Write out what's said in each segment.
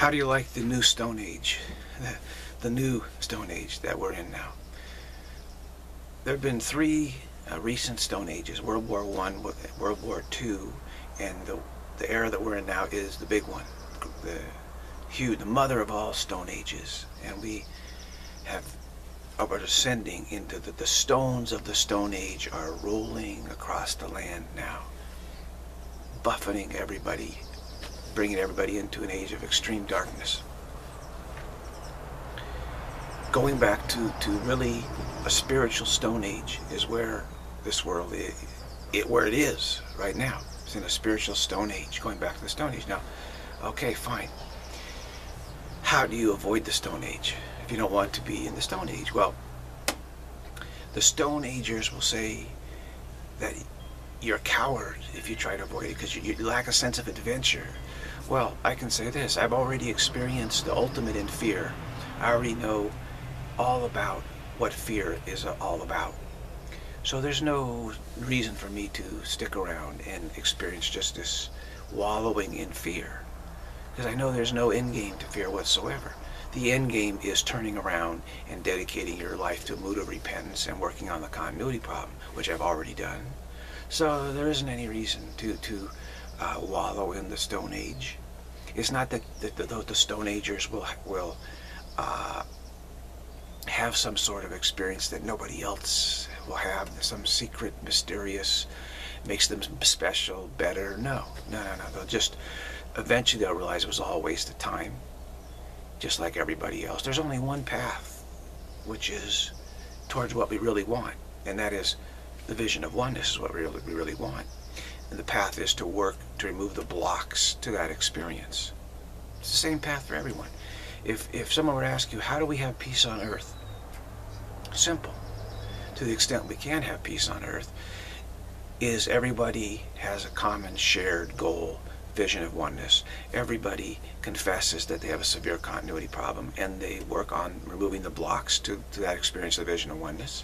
How do you like the new Stone Age? The new Stone Age that we're in now. There have been three recent Stone Ages: World War I, World War II, and the era that we're in now is the big one, the mother of all Stone Ages. And we are descending into the stones of the Stone Age are rolling across the land now, buffeting everybody, bringing everybody into an age of extreme darkness. Going back to really a spiritual Stone Age is where this world where it is right now. It's in a spiritual Stone Age, going back to the Stone Age. Now, okay, fine. How do you avoid the Stone Age if you don't want to be in the Stone Age? Well, the Stone Agers will say that you're a coward if you try to avoid it because you lack a sense of adventure. Well, I can say this: I've already experienced the ultimate in fear. I already know all about what fear is all about. So there's no reason for me to stick around and experience just this wallowing in fear, because I know there's no end game to fear whatsoever. The end game is turning around and dedicating your life to a mood of repentance and working on the continuity problem, which I've already done. So there isn't any reason to wallow in the Stone Age. It's not that the Stone Agers will have some sort of experience that nobody else will have, some secret, mysterious, makes them special, better. No. They'll just, eventually they'll realize it was all a waste of time, just like everybody else. There's only one path, which is towards what we really want, and that is the vision of oneness is what we really want. And the path is to work to remove the blocks to that experience. It's the same path for everyone. If someone were to ask you, how do we have peace on earth? Simple. To the extent we can have peace on earth, is everybody has a common shared goal, vision of oneness. Everybody confesses that they have a severe continuity problem, and they work on removing the blocks to that experience of vision of oneness,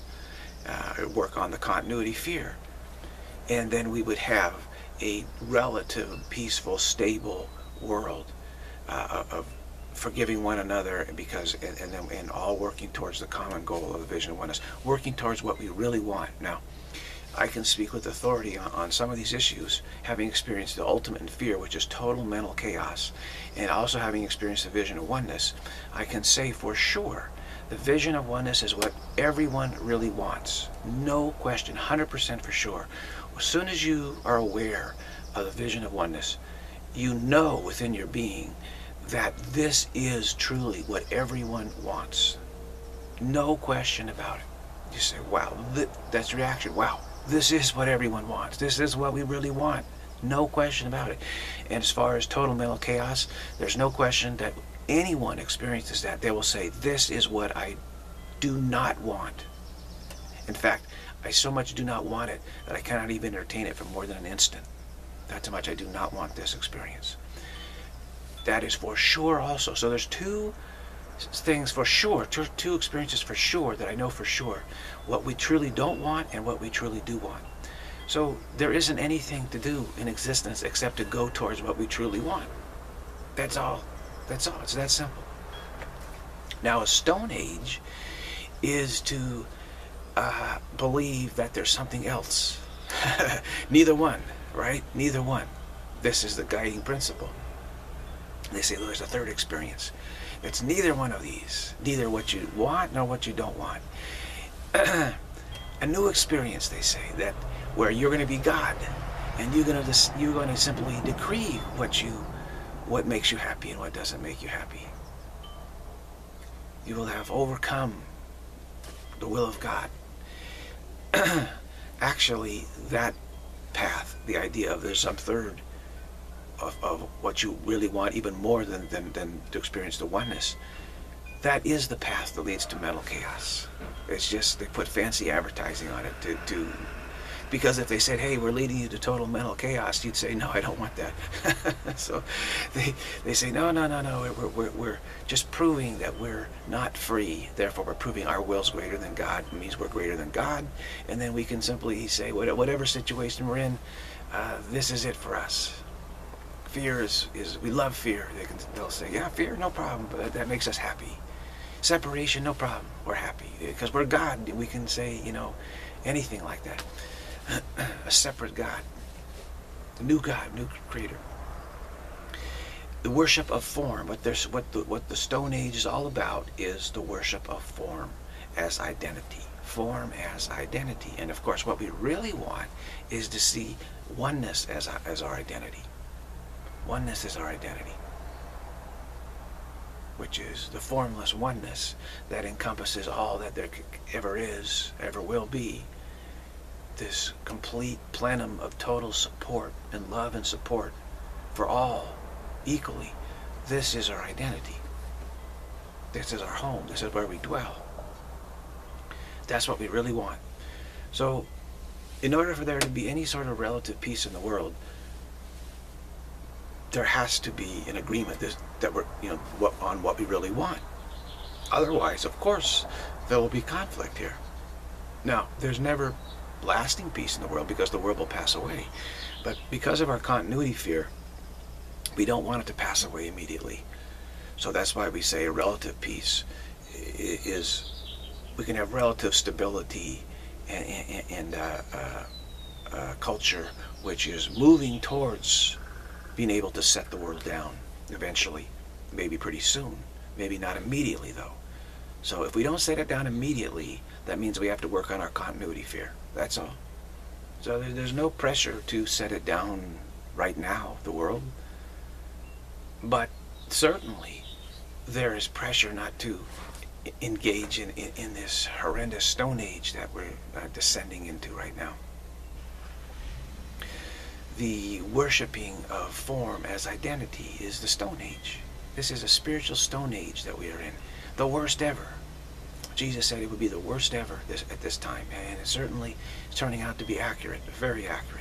work on the continuity fear. And then we would have a relative, peaceful, stable world of forgiving one another, and all working towards the common goal of the vision of oneness, working towards what we really want. Now, I can speak with authority on some of these issues, having experienced the ultimate in fear, which is total mental chaos, and also having experienced the vision of oneness. I can say for sure the vision of oneness is what everyone really wants. No question, 100% for sure. As soon as you are aware of the vision of oneness, you know within your being that this is truly what everyone wants. No question about it. You say, wow, that's the reaction. Wow, this is what everyone wants. This is what we really want. No question about it. And as far as total mental chaos, there's no question that anyone experiences that. They will say, this is what I do not want. In fact, I so much do not want it that I cannot even entertain it for more than an instant. That's how much I do not want this experience. That is for sure also. So there's two things for sure, two experiences for sure that I know for sure. What we truly don't want and what we truly do want. So there isn't anything to do in existence except to go towards what we truly want. That's all. That's all. It's that simple. Now, a Stone Age is to believe that there's something else. Neither one, right? Neither one. This is the guiding principle. They say there's a third experience. It's neither one of these. Neither what you want nor what you don't want. A new experience, they say, that where you're going to be God, and you're going to simply decree what makes you happy and what doesn't make you happy. You will have overcome the will of God. Actually, that path, the idea of there's some third of what you really want, even more than to experience the oneness, that is the path that leads to mental chaos. It's just they put fancy advertising on it because if they said, hey, we're leading you to total mental chaos, you'd say, no, I don't want that. So they say, no, we're just proving that we're not free, therefore we're proving our will's greater than God. It means we're greater than God, and then we can simply say, whatever situation we're in, this is it for us. fear is we love fear. They'll say, yeah, fear, no problem, but that makes us happy. Separation, no problem, we're happy. Because we're God, we can say, you know, anything like that. A separate God, a new God, new creator. The worship of form, what the Stone Age is all about, is the worship of form as identity. Form as identity. And of course, what we really want is to see oneness as our identity. Oneness is our identity, which is the formless oneness that encompasses all that there ever is, ever will be. This complete plenum of total support and love and support for all equally. This is our identity. This is our home. This is where we dwell. That's what we really want. So, in order for there to be any sort of relative peace in the world, there has to be an agreement that we're, you know, on what we really want. Otherwise, of course, there will be conflict here. Now, there's never lasting peace in the world because the world will pass away. But because of our continuity fear, we don't want it to pass away immediately. So that's why we say a relative peace is, we can have relative stability and culture which is moving towards being able to set the world down eventually, maybe pretty soon, maybe not immediately though. So if we don't set it down immediately, that means we have to work on our continuity fear. That's all. So there's no pressure to set it down right now, the world. But certainly there is pressure not to engage in this horrendous Stone Age that we're descending into right now. The worshipping of form as identity is the Stone Age. This is a spiritual Stone Age that we are in. The worst ever. Jesus said it would be the worst ever at this time, and it certainly is turning out to be accurate, very accurate.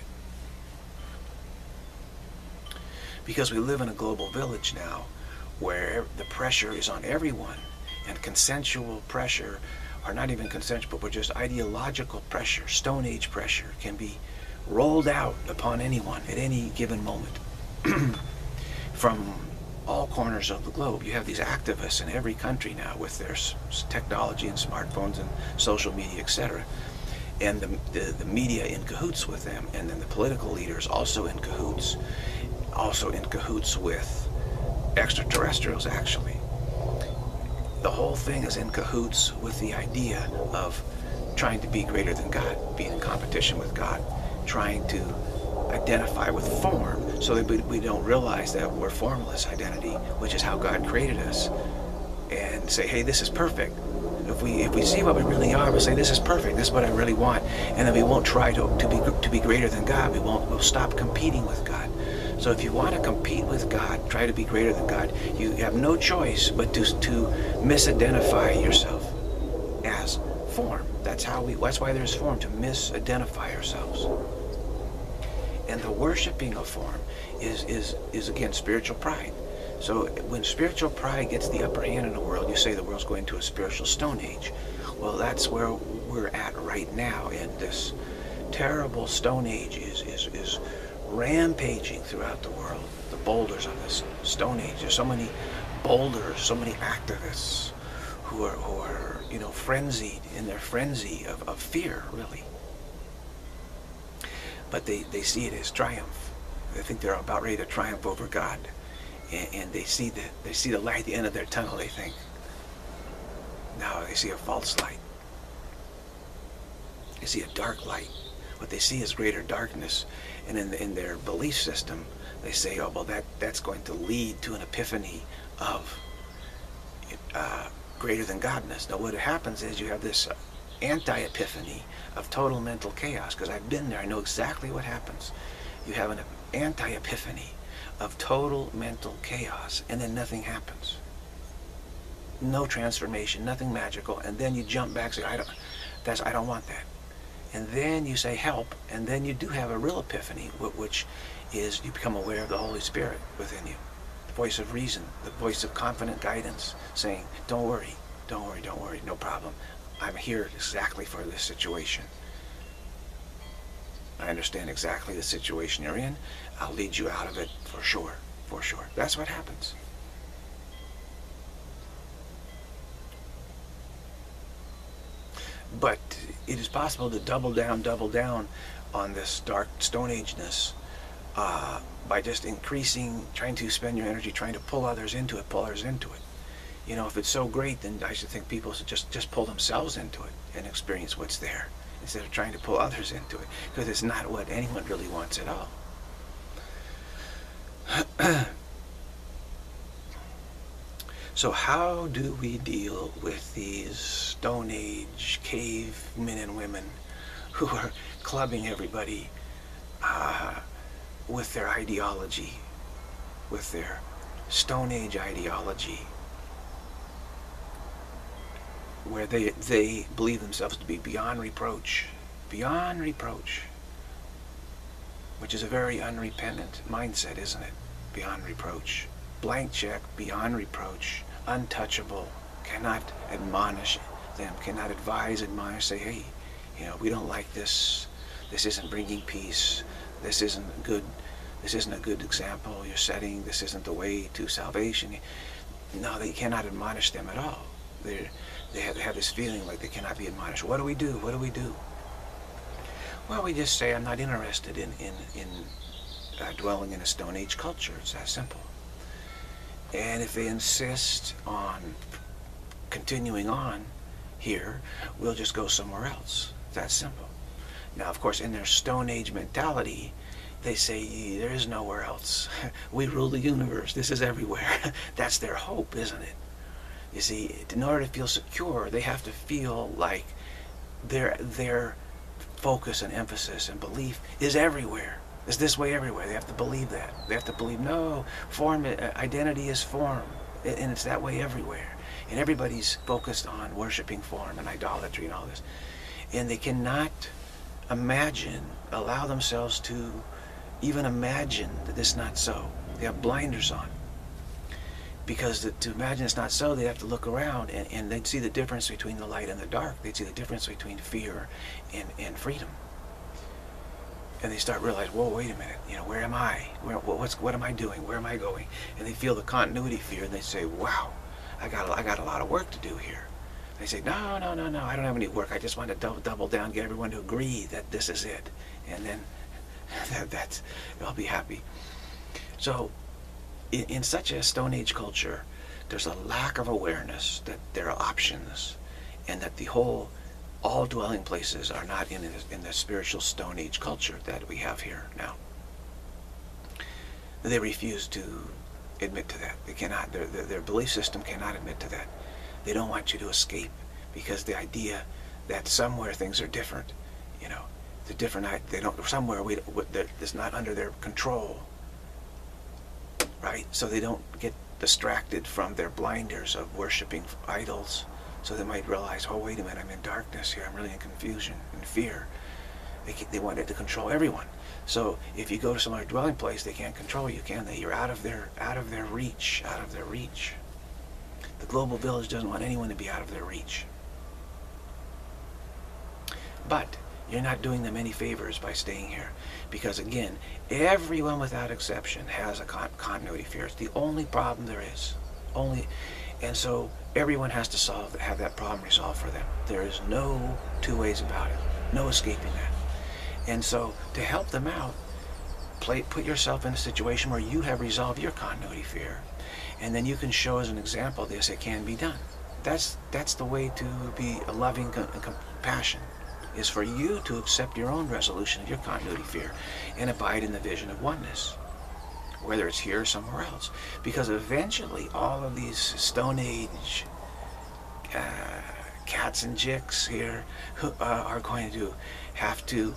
Because we live in a global village now where the pressure is on everyone, and consensual pressure, or not even consensual, but just ideological pressure, Stone Age pressure, can be rolled out upon anyone at any given moment. From all corners of the globe, you have these activists in every country now with their technology and smartphones and social media, etc. And the media in cahoots with them, and then the political leaders also in cahoots with extraterrestrials, actually. The whole thing is in cahoots with the idea of trying to be greater than God, being in competition with God, trying to identify with form so that we don't realize that we're formless identity, which is how God created us, and say, hey, this is perfect. If we see what we really are, we'll say, this is perfect, this is what I really want, and then we won't try to be greater than God. We'll stop competing with God. So if you want to compete with God, try to be greater than God, you have no choice but to misidentify yourself as form. That's why there's form, to misidentify ourselves. And the worshiping of form is again spiritual pride. So when spiritual pride gets the upper hand in the world, you say the world's going to a spiritual Stone Age. Well, that's where we're at right now, and this terrible Stone Age is rampaging throughout the world. The boulders of this Stone Age. There's so many boulders, so many activists who are you know, frenzied in their frenzy of fear, really. But they see it as triumph. They think they're about ready to triumph over God, and they see the light at the end of their tunnel. They think, no, they see a false light. They see a dark light. What they see is greater darkness, and in their belief system, they say, oh, well, that's going to lead to an epiphany of greater than Godness. Now, what happens is you have this anti-epiphany of total mental chaos, because I've been there. I know exactly what happens. You have an anti-epiphany of total mental chaos, and then nothing happens. No transformation, nothing magical, and then you jump back and say, I don't want that. And then you say help, and then you do have a real epiphany, which is you become aware of the Holy Spirit within you, the voice of reason, the voice of confident guidance, saying, don't worry, don't worry, don't worry, no problem. I'm here exactly for this situation. I understand exactly the situation you're in. I'll lead you out of it for sure. for sure. That's what happens. But it is possible to double down on this dark Stone Age-ness by just increasing, trying to spend your energy trying to pull others into it, You know, if it's so great, then I should think people should just pull themselves into it and experience what's there, instead of trying to pull others into it, because it's not what anyone really wants at all. So how do we deal with these Stone Age cave men and women who are clubbing everybody with their ideology, with their Stone Age ideology, where they believe themselves to be beyond reproach, which is a very unrepentant mindset, isn't it? Beyond reproach. Blank check, beyond reproach, untouchable, cannot admonish them, cannot admonish, say, hey, you know, we don't like this, this isn't bringing peace, this isn't a good example you're setting, this isn't the way to salvation. No, they cannot admonish them at all. They have this feeling like they cannot be admonished. What do we do? What do we do? Well, we just say, I'm not interested in dwelling in a Stone Age culture. It's that simple. And if they insist on continuing on here, we'll just go somewhere else. It's that simple. Now, of course, in their Stone Age mentality, they say, there is nowhere else. We rule the universe. This is everywhere. That's their hope, isn't it? You see, in order to feel secure, they have to feel like their focus and emphasis and belief is everywhere. It's this way everywhere. They have to believe that. They have to believe, no, identity is form, and it's that way everywhere. And everybody's focused on worshiping form and idolatry and all this. And they cannot allow themselves to even imagine that it's not so. They have blinders on. Because to imagine it's not so, they have to look around and they'd see the difference between the light and the dark. They'd see the difference between fear and freedom. And they start realizing, whoa, wait a minute, you know, where am I? What am I doing? Where am I going? And they feel the continuity fear, and they say, wow, I got a lot of work to do here. They say, no, I don't have any work. I just want to double down, get everyone to agree that this is it, and then I'll be happy. So, in such a Stone Age culture, there's a lack of awareness that there are options, and that all dwelling places are not in the spiritual Stone Age culture that we have here now. They refuse to admit to that. They cannot. Their belief system cannot admit to that. They don't want you to escape, because the idea that somewhere things are different, you know, the different. They don't somewhere that's not under their control, right? So they don't get distracted from their blinders of worshiping idols. So they might realize, oh, wait a minute, I'm in darkness here. I'm really in confusion and fear. They want it to control everyone. So if you go to some other dwelling place, they can't control you, can they? You're out of their reach. The global village doesn't want anyone to be out of their reach. But you're not doing them any favors by staying here, because again, everyone without exception has a continuity fear. It's the only problem there is. And so everyone has to have that problem resolved for them. There is no two ways about it. No escaping that. And so to help them out, put yourself in a situation where you have resolved your continuity fear, and then you can show as an example this, it can be done. That's the way to be a loving compassion, is for you to accept your own resolution of your continuity fear and abide in the vision of oneness, whether it's here or somewhere else. Because eventually all of these Stone Age cats and jicks here are going to have to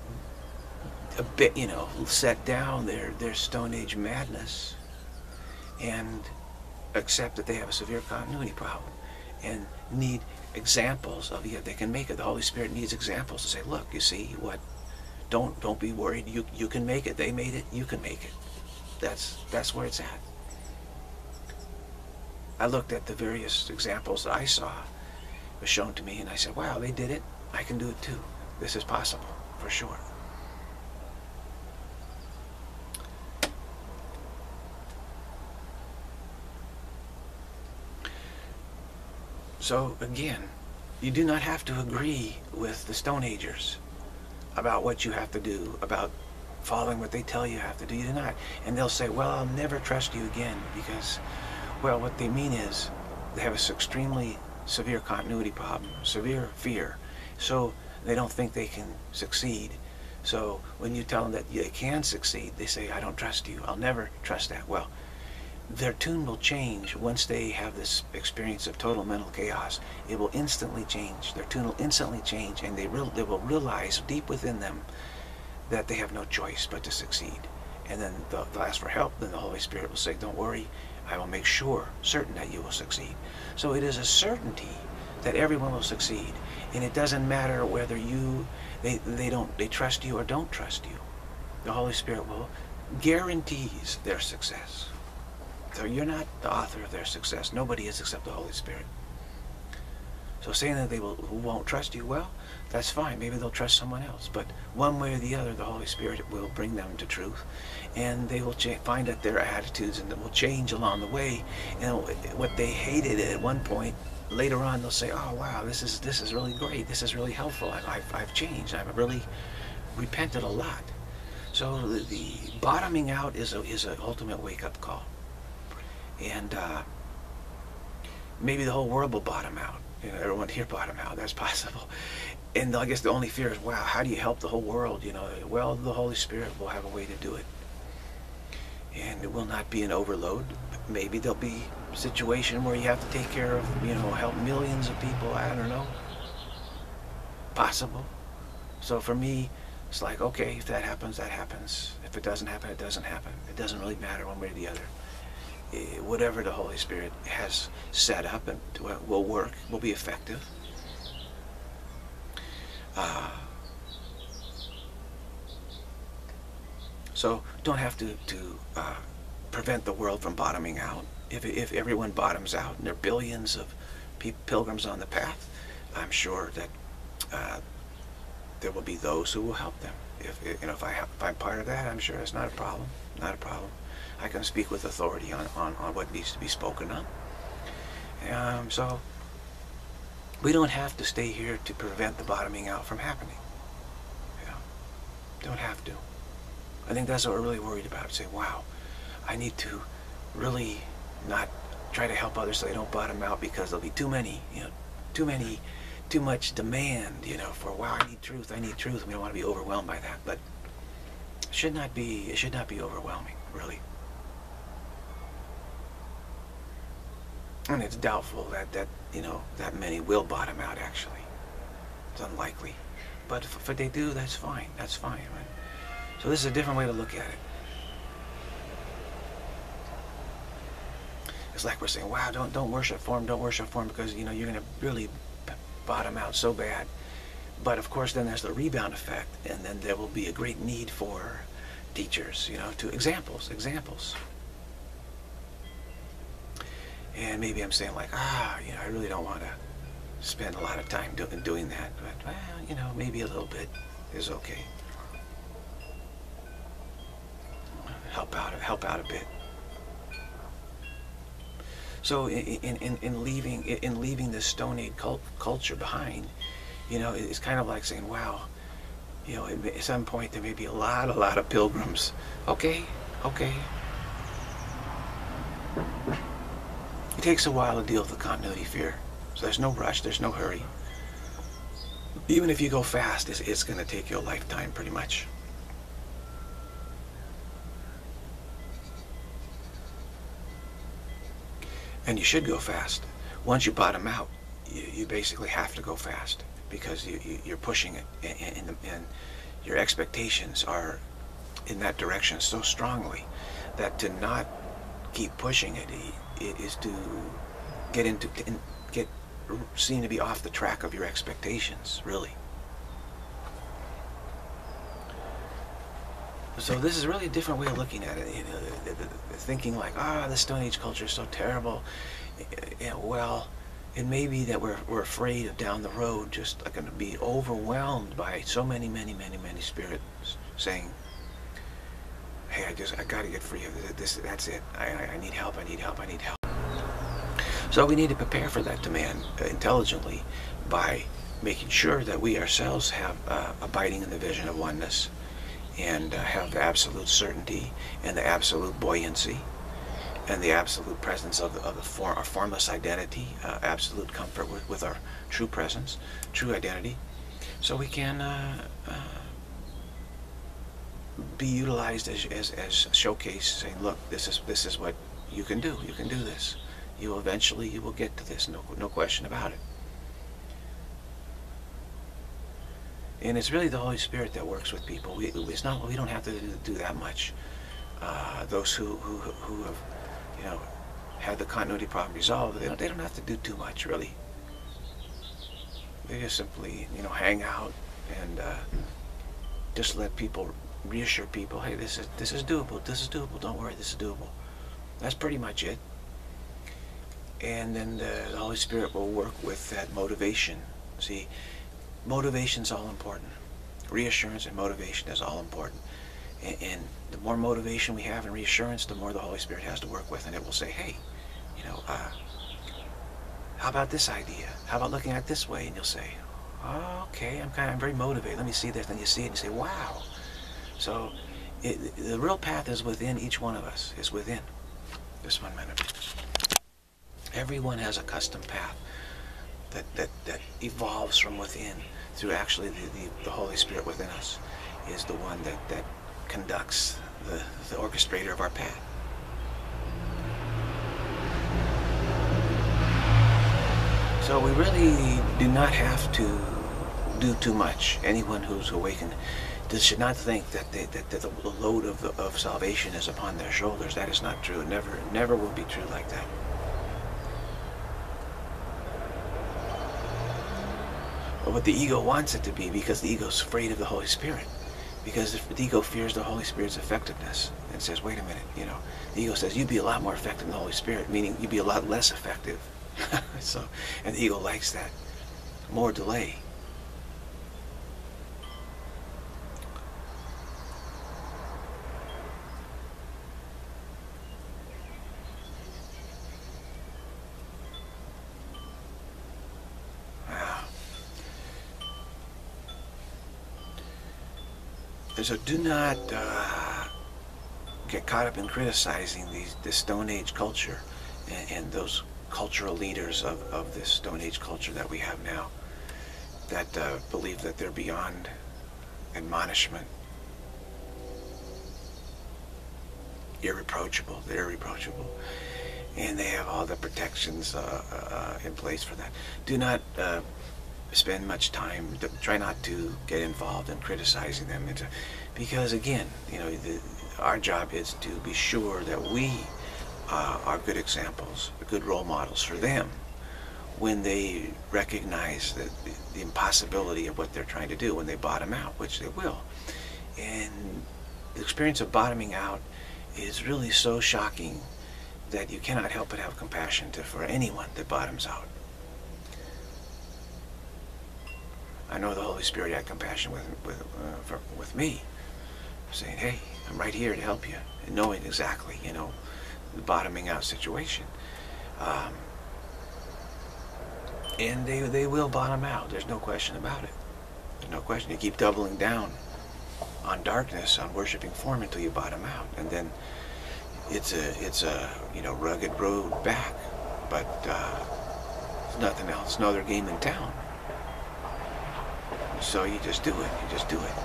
set down their Stone Age madness and accept that they have a severe continuity problem and need examples of it. They can make it. The Holy Spirit needs examples to say, look, you see what? Don't be worried. You can make it. They made it. You can make it. That's where it's at. I looked at the various examples that I saw was shown to me, and I said, wow, they did it. I can do it too. This is possible, for sure. So again, you do not have to agree with the Stone Agers about what you have to do, about following what they tell you have to do. You do not. And they'll say, well, I'll never trust you again because, well, what they mean is they have an extremely severe continuity problem, severe fear. So they don't think they can succeed. So when you tell them that they can succeed, they say, I don't trust you. I'll never trust that. Well, their tune will change once they have this experience of total mental chaos. It will instantly change. Their tune will instantly change, and they will realize deep within them that they have no choice but to succeed. And then they'll ask for help. Then the Holy Spirit will say, don't worry, I will make sure, certain that you will succeed. So it is a certainty that everyone will succeed. And it doesn't matter whether they trust you or don't trust you. The Holy Spirit will guarantees their success. So you're not the author of their success. Nobody is except the Holy Spirit. So saying that who won't trust you, well, that's fine. Maybe they'll trust someone else. But one way or the other, the Holy Spirit will bring them to truth. And they will find that their attitudes and will change along the way. And what they hated at one point, later on they'll say, oh wow, this is really great. This is really helpful. I've changed. I've really repented a lot. So the bottoming out is an ultimate wake-up call. And maybe the whole world will bottom out. You know, everyone here bottom out. That's possible. And I guess the only fear is, wow, how do you help the whole world? You know, well, the Holy Spirit will have a way to do it. And it will not be an overload. Maybe there'll be a situation where you have to take care of, you know, help millions of people. I don't know. Possible. So for me, it's like, okay, if that happens, that happens. If it doesn't happen, it doesn't happen. It doesn't really matter one way or the other. Whatever the Holy Spirit has set up and will work, will be effective. So don't have to prevent the world from bottoming out. If everyone bottoms out, and there are billions of pilgrims on the path, I'm sure that there will be those who will help them. If I'm part of that, I'm sure it's not a problem. Not a problem. I can speak with authority on what needs to be spoken on. So we don't have to stay here to prevent the bottoming out from happening. Yeah, don't have to. I think that's what we're really worried about. Say, wow, I need to really not try to help others so they don't bottom out because there'll be too many, too much demand, for, wow, I need truth, and we don't want to be overwhelmed by that. But it should not be overwhelming, really. And it's doubtful that many will bottom out, actually. It's unlikely. But if they do, that's fine. That's fine, right? So this is a different way to look at it. It's like we're saying, wow, don't worship form, because, you're going to really bottom out so bad. But of course, then there's the rebound effect, and then there will be a great need for teachers, to examples. And maybe I'm saying like, I really don't want to spend a lot of time doing that. But, well, maybe a little bit is okay. Help out a bit. So in leaving this Stone Age culture behind, it's kind of like saying, wow, at some point there may be a lot of pilgrims. Okay. It takes a while to deal with the continuity fear. So there's no rush, there's no hurry. Even if you go fast, it's going to take you a lifetime pretty much. And you should go fast. Once you bottom out, you basically have to go fast because you're pushing it, and your expectations are in that direction so strongly that to not keep pushing it is to get seen to be off the track of your expectations, really. So this is really a different way of looking at it. Thinking like, the Stone Age culture is so terrible. Well, it may be that we're afraid of down the road just going to be overwhelmed by so many spirits saying, hey, I got to get free of this. That's it. I need help. So we need to prepare for that demand intelligently by making sure that we ourselves have abiding in the vision of oneness, and have the absolute certainty and the absolute buoyancy and the absolute presence of our formless identity, absolute comfort with our true presence, true identity, so we can be utilized as showcase, saying, look, this is what you can do. You can do this. You will get to this. No question about it. And it's really the Holy Spirit that works with people. We don't have to do that much. Those who have, had the continuity problem resolved, they don't have to do too much, really. They just simply, hang out and just let people, reassure people, hey, this is doable. This is doable. Don't worry, this is doable. That's pretty much it. And then the Holy Spirit will work with that motivation. See, motivation's all important. Reassurance and motivation is all important. And the more motivation we have and reassurance, the more the Holy Spirit has to work with, and it will say, hey, how about this idea? How about looking at it this way? And you'll say, oh, okay, I'm very motivated. Let me see this. Then you see it and you say, wow. So the real path is within each one of us. It's within. Just 1 minute. Everyone has a custom path that evolves from within through actually the Holy Spirit within us is the one that conducts the orchestrator of our path. So we really do not have to do too much. Anyone who's awakened should not think that the load of salvation is upon their shoulders. That is not true. It never will be true like that. But what the ego wants it to be, because the ego is afraid of the Holy Spirit. Because if the ego fears the Holy Spirit's effectiveness and says, wait a minute, the ego says, you'd be a lot more effective than the Holy Spirit, meaning you'd be a lot less effective. And the ego likes that. More delay. So do not get caught up in criticizing this Stone Age culture and those cultural leaders of this Stone Age culture that we have now, that believe that they're beyond admonishment. Irreproachable. They're irreproachable. And they have all the protections in place for that. Do not spend much time, try not to get involved in criticizing them, because again, our job is to be sure that we are good examples, good role models for them when they recognize the impossibility of what they're trying to do, when they bottom out, which they will. And the experience of bottoming out is really so shocking that you cannot help but have compassion for anyone that bottoms out. I know the Holy Spirit had compassion with me, saying, hey, I'm right here to help you, and knowing exactly, the bottoming out situation. And they will bottom out. There's no question about it. There's no question. You keep doubling down on darkness, on worshiping form until you bottom out, and then it's a rugged road back. But there's nothing else, no other game in town. So you just do it. You just do it.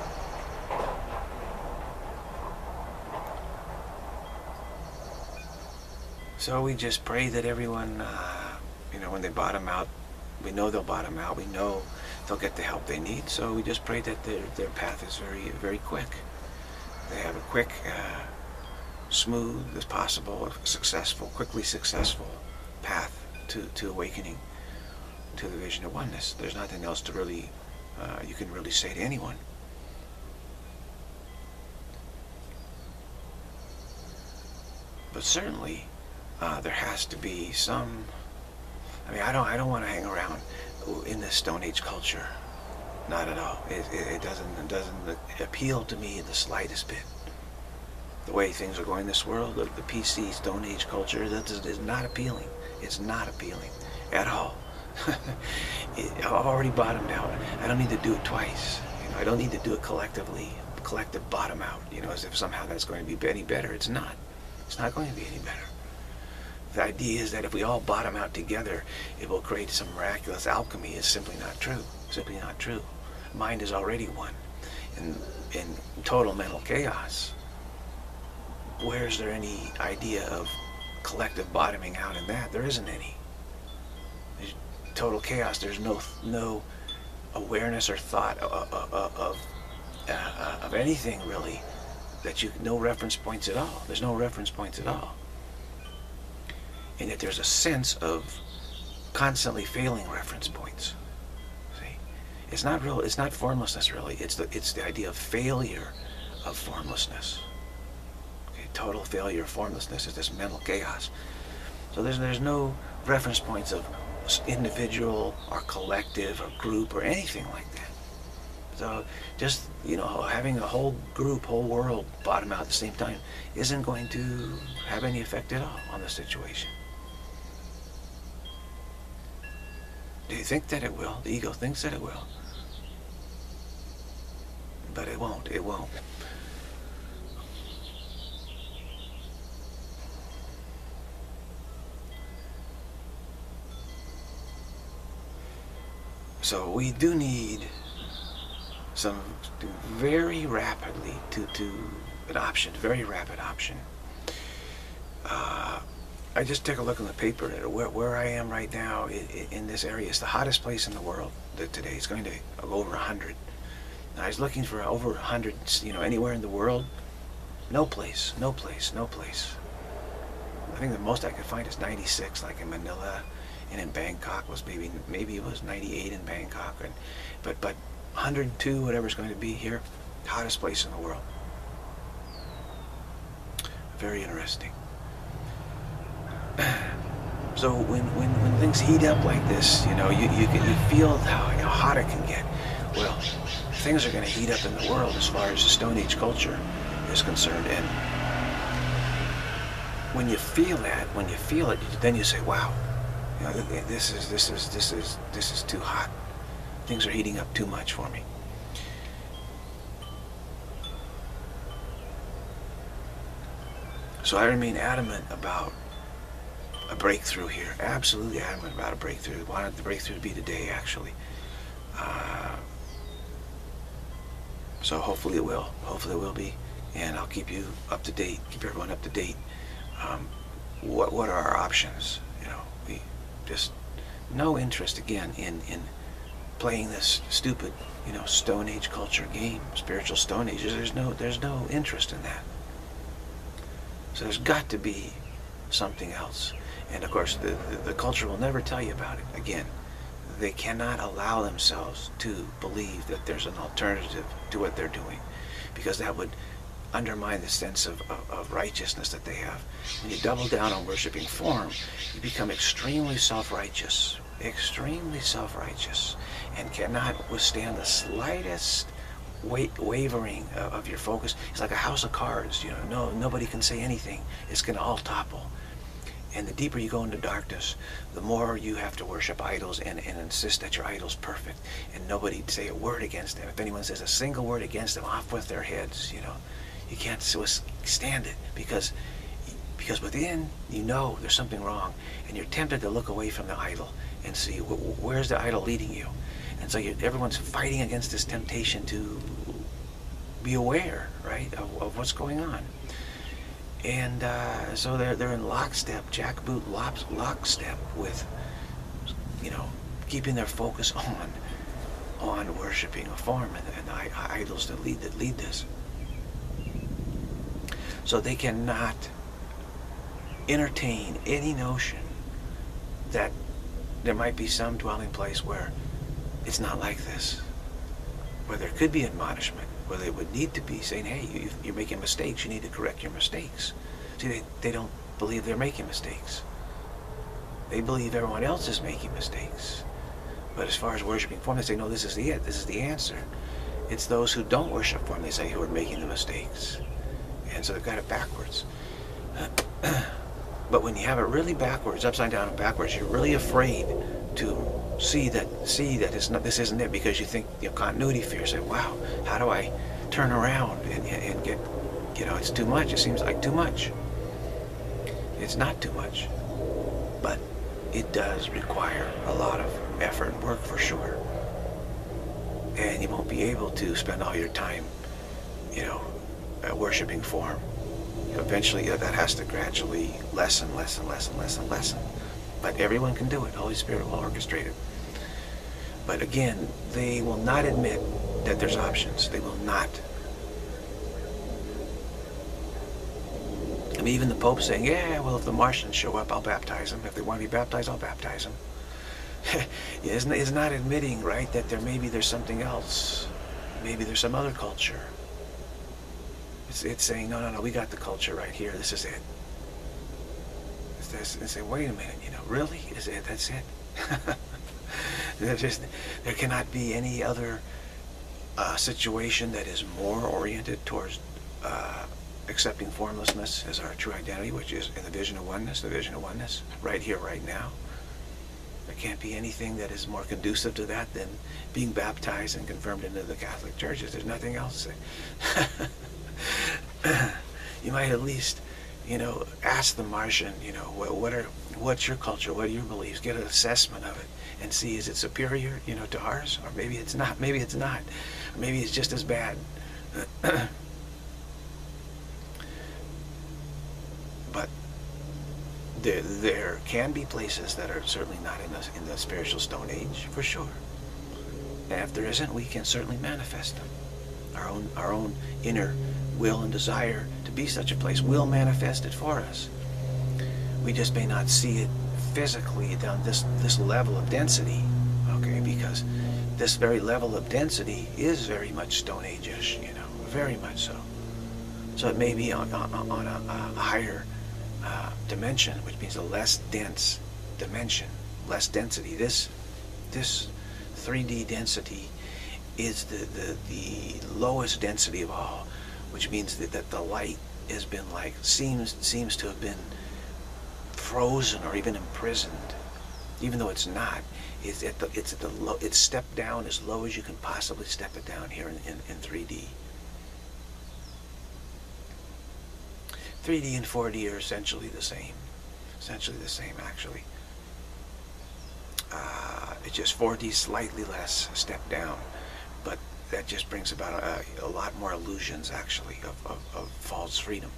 So we just pray that everyone, when they bottom out, we know they'll bottom out. We know they'll get the help they need. So we just pray that their path is very, very quick. They have a quick, smooth as possible, quickly successful path to awakening to the vision of oneness. There's nothing else to really you can really say to anyone. But certainly there has to be some. I don't want to hang around in this Stone Age culture. Not at all. It doesn't appeal to me in the slightest bit. The way things are going in this world, the PC Stone Age culture, that is not appealing. It's not appealing at all. I've already bottomed out. I don't need to do it twice. You know, I don't need to do it collectively, collective bottom out, you know, as if somehow that's going to be any better. It's not. It's not going to be any better. The idea is that if we all bottom out together, it will create some miraculous alchemy. Is simply not true. Simply not true. Mind is already one. In total mental chaos, where's there any idea of collective bottoming out in that? There isn't any. There's total chaos. There's no awareness or thought of anything really. No reference points at all. There's no reference points at all. And yet there's a sense of constantly failing reference points. See, it's not real. It's not formlessness really. It's the idea of failure of formlessness. Okay, total failure of formlessness is this mental chaos. So there's no reference points of individual or collective or group or anything like that. So just, you know, having a whole group, whole world bottom out at the same time isn't going to have any effect at all on the situation. Do you think that it will? The ego thinks that it will. But it won't. It won't. So we do need some very rapidly an option, very rapid option. I just took a look on the paper at where I am right now in this area. It's the hottest place in the world today. It's going to go over 100. And I was looking for over 100, you know, anywhere in the world. No place, no place, no place. I think the most I could find is 96, like in Manila, and in Bangkok was maybe it was 98 in Bangkok, but 102, whatever it's going to be here, hottest place in the world. Very interesting. So when things heat up like this, you know, you feel how hot it can get. Well, things are going to heat up in the world as far as the Stone Age culture is concerned, and when you feel it, then you say, wow, you know, this is too hot. Things are heating up too much for me. So I remain adamant about a breakthrough here. Absolutely adamant about a breakthrough. I wanted the breakthrough to be today, actually. So hopefully it will. Hopefully it will be. And I'll keep you up to date, keep everyone up to date. What are our options? You know, we just no interest again in playing this stupid, you know, Stone Age culture game, spiritual Stone Age. There's no interest in that. So there's got to be something else. And of course, the culture will never tell you about it. Again, they cannot allow themselves to believe that there's an alternative to what they're doing, because that would undermine the sense of righteousness that they have. When you double down on worshiping form, you become extremely self-righteous, and cannot withstand the slightest wavering of your focus. It's like a house of cards, you know. Nobody can say anything. It's going to all topple. And the deeper you go into darkness, the more you have to worship idols and insist that your idol's perfect, and nobody say a word against them. If anyone says a single word against them, off with their heads, you know. You can't stand it, because within, you know there's something wrong, and you're tempted to look away from the idol and see where's the idol leading you. And so everyone's fighting against this temptation to be aware, right, of what's going on. And so they're in lockstep, jackboot lockstep with, you know, keeping their focus on worshiping a form and the idols that lead this. So they cannot entertain any notion that there might be some dwelling place where it's not like this, where there could be admonishment, where they would need to be saying, hey, you're making mistakes, you need to correct your mistakes. See, they don't believe they're making mistakes. They believe everyone else is making mistakes. But as far as worshiping form, they say, no, this is it, this is the answer. It's those who don't worship form, they say, who are making the mistakes. And so they've got it backwards. But when you have it really backwards, upside down and backwards, you're really afraid to see that it's not, this isn't it, because you think, continuity fear. Say, wow, how do I turn around and get, it's too much. It seems like too much. It's not too much, but it does require a lot of effort and work for sure. And you won't be able to spend all your time, worshiping form. Eventually, that has to gradually lessen. But everyone can do it. The Holy Spirit will orchestrate it. But again, they will not admit that there's options. They will not. I mean, even the Pope saying, yeah, well, if the Martians show up, I'll baptize them. If they want to be baptized, I'll baptize them. Is not admitting, right, that there's something else. Maybe there's some other culture. It's saying, no, we got the culture right here. This is it. And say, wait a minute, really? Is it? That's it? There cannot be any other situation that is more oriented towards accepting formlessness as our true identity, which is in the vision of oneness, right here, right now. There can't be anything that is more conducive to that than being baptized and confirmed into the Catholic churches. There's nothing else to say. You might at least, ask the Martian, what's your culture, what are your beliefs, get an assessment of it, and see, is it superior, to ours, or maybe it's not, or maybe it's just as bad. But there can be places that are certainly not in the spiritual Stone Age, for sure. And if there isn't, we can certainly manifest them. Our own inner will and desire to be such a place will manifest it for us. We just may not see it physically down this level of density, okay? Because this very level of density is very much Stone Age-ish, very much so. So it may be on a higher dimension, which means a less dense dimension, less density. This 3D density is the lowest density of all, which means that the light has been seems to have been frozen or even imprisoned, even though it's not. It's stepped down as low as you can possibly step it down here in 3D. 3D and 4D are essentially the same. Actually. It's just 4D slightly less stepped down, but that just brings about a lot more illusions, actually, of false freedom.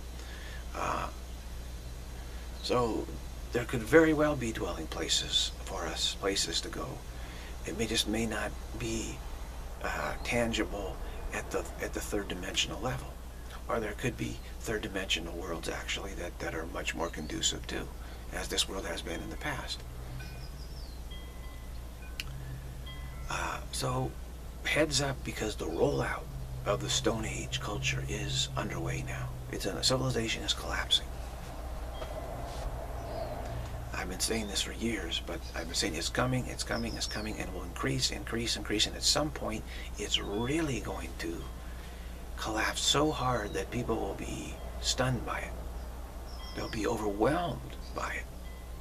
So there could very well be dwelling places for us, places to go. It may not be tangible at the third dimensional level, or there could be third dimensional worlds, actually, that are much more conducive to, as this world has been in the past. So heads up, because the rollout of the Stone Age culture is underway now. Civilization is collapsing. I've been saying this for years, but I've been saying it's coming, and it will increase, and at some point it's really going to collapse so hard that people will be stunned by it. They'll be overwhelmed by it.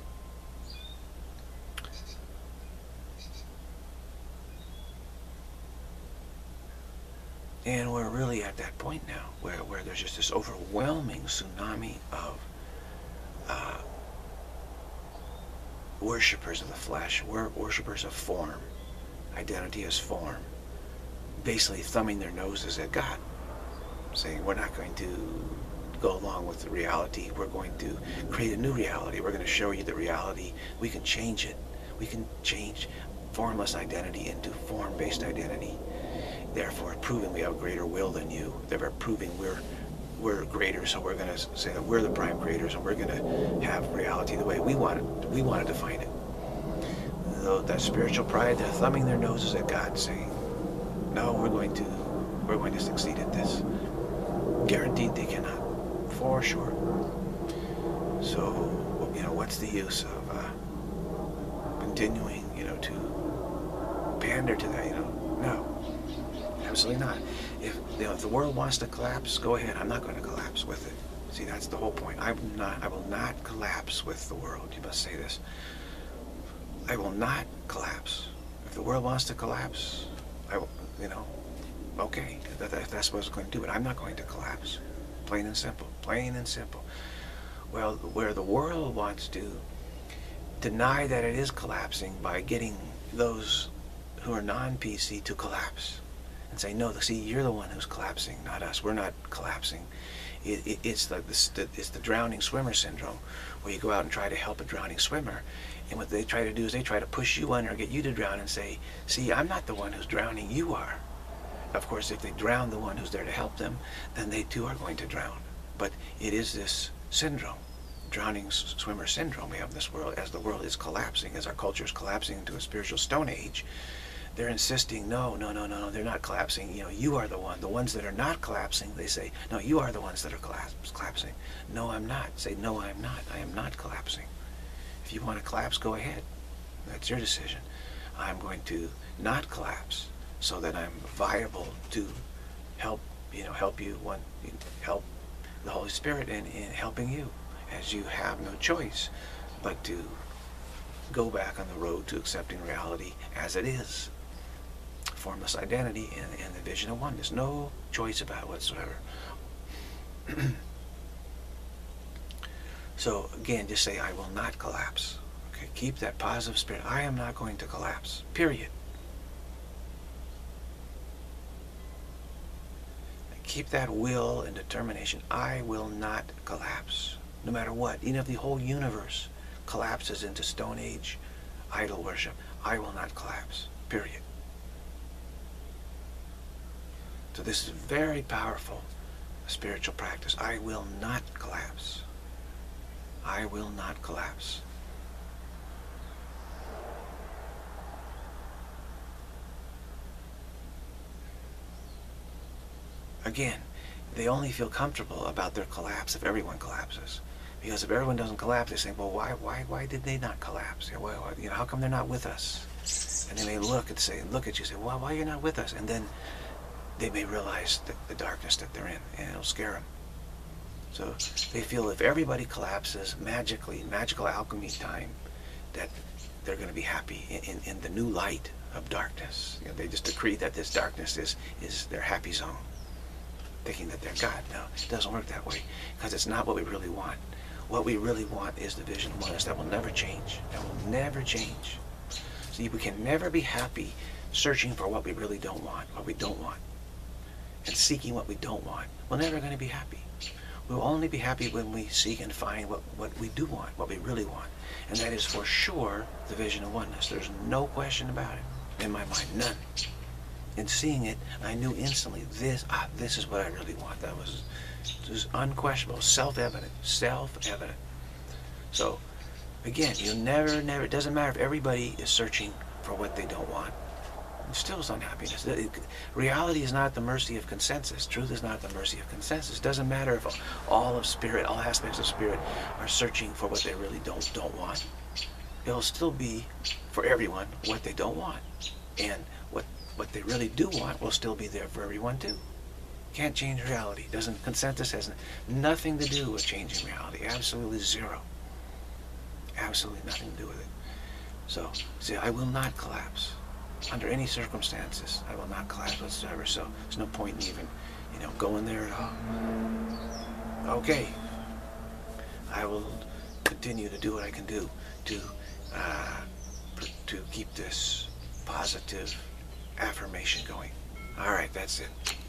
And we're really at that point now, where there's just this overwhelming tsunami of worshippers of the flesh, worshippers of form, identity as form, basically thumbing their noses at God, saying, we're not going to go along with the reality, we're going to create a new reality, we're going to show you the reality, we can change it, we can change formless identity into form-based identity, therefore proving we have a greater will than you, therefore proving we're greater, so we're going to say that we're the prime creators, and we're going to have reality the way we want to define it. Though that spiritual pride, they're thumbing their noses at God, saying, no, we're going to succeed at this. Guaranteed they cannot, for sure. So, what's the use of continuing, to pander to that? No, absolutely not. If the world wants to collapse, go ahead. I'm not going to collapse with it. See, that's the whole point. I will not collapse with the world. You must say this. I will not collapse. If the world wants to collapse, I will, okay, if that's what it's going to do, but I'm not going to collapse. Plain and simple. Plain and simple. Well, where the world wants to deny that it is collapsing by getting those who are non-PC to collapse and say, no, see, you're the one who's collapsing, not us. We're not collapsing. It's the drowning swimmer syndrome, where you go out and try to help a drowning swimmer, and what they try to do is they try to push you under, get you to drown, and say, see, I'm not the one who's drowning, you are. Of course, if they drown the one who's there to help them, then they too are going to drown. But it is this syndrome, drowning swimmer syndrome we have in this world. As the world is collapsing, as our culture is collapsing into a spiritual stone age, they're insisting, no, they're not collapsing. You are the one. The ones that are not collapsing, they say, no, you are the ones that are collapsing. No, I'm not. Say, no, I'm not. I am not collapsing. If you want to collapse, go ahead. That's your decision. I'm going to not collapse so that I'm viable to help, help you, help the Holy Spirit in helping you, as you have no choice but to go back on the road to accepting reality as it is. Formless identity and the vision of oneness. No choice about it whatsoever. So again, just say, I will not collapse. Okay, keep that positive spirit. I am not going to collapse. Period. Keep that will and determination. I will not collapse. No matter what. Even if the whole universe collapses into Stone Age idol worship, I will not collapse. Period. So this is very powerful spiritual practice. I will not collapse. I will not collapse. Again, they only feel comfortable about their collapse if everyone collapses. Because if everyone doesn't collapse, they say, well, why did they not collapse? Well, how come they're not with us? And then they look at you, say, well, why are you not with us? And then they may realize the darkness that they're in, and it'll scare them. So they feel if everybody collapses magically, magical alchemy time, that they're going to be happy in the new light of darkness. They just decree that this darkness is their happy zone, thinking that they're God. No, it doesn't work that way, because it's not what we really want. What we really want is the vision of oneness that will never change. That will never change. See, we can never be happy searching for what we really don't want, and seeking what we don't want. We're never going to be happy. We'll only be happy when we seek and find what we do want, what we really want. And that is for sure the vision of oneness. There's no question about it in my mind, none. In seeing it, I knew instantly, this is what I really want. That was just unquestionable, self-evident, self-evident. So, again, you never, it doesn't matter if everybody is searching for what they don't want. It still is unhappiness. Reality is not at the mercy of consensus. Truth is not at the mercy of consensus. It doesn't matter if all of spirit, all aspects of spirit are searching for what they really don't want. It'll still be, for everyone, what they don't want. And what they really do want will still be there for everyone too. Can't change reality. Consensus has nothing to do with changing reality. Absolutely zero. Absolutely nothing to do with it. So, see, I will not collapse. Under any circumstances, I will not collapse whatsoever. So there's no point in even, going there at all. Okay. I will continue to do what I can do to keep this positive affirmation going. All right, that's it.